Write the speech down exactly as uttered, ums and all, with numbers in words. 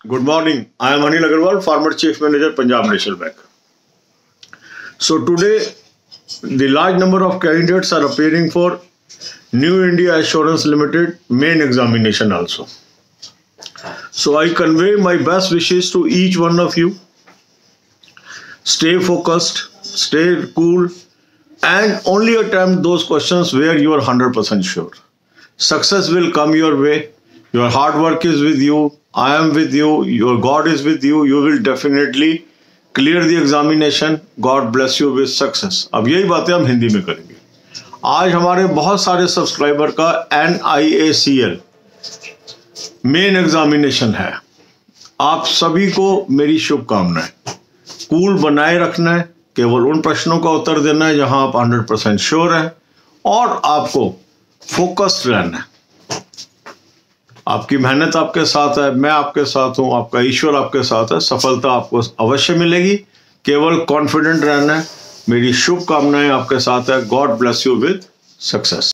Good morning. I am Anil Agarwal, former Chief Manager, Punjab National Bank. So today, the large number of candidates are appearing for New India Assurance Limited main examination also. So I convey my best wishes to each one of you. Stay focused, stay cool, and only attempt those questions where you are one hundred percent sure. Success will come your way. Your hard work is with you. I am with you. Your God is with you. You will definitely clear the examination. God bless you with success. अब यही बातें हम हिंदी में करेंगे. आज हमारे बहुत सारे सब्सक्राइबर का N I A C L main examination है. आप सभी को मेरी शुभकामनाएं. कूल बनाए रखना है. केवल उन प्रश्नों का उत्तर देना है जहां आप हंड्रेड परसेंट श्योर हैं, और आपको फोकस्ड रहना है. आपकी मेहनत आपके साथ है, मैं आपके साथ हूं, आपका ईश्वर आपके साथ है. सफलता आपको अवश्य मिलेगी. केवल कॉन्फिडेंट रहना है. मेरी शुभकामनाएं आपके साथ है. God bless you with success.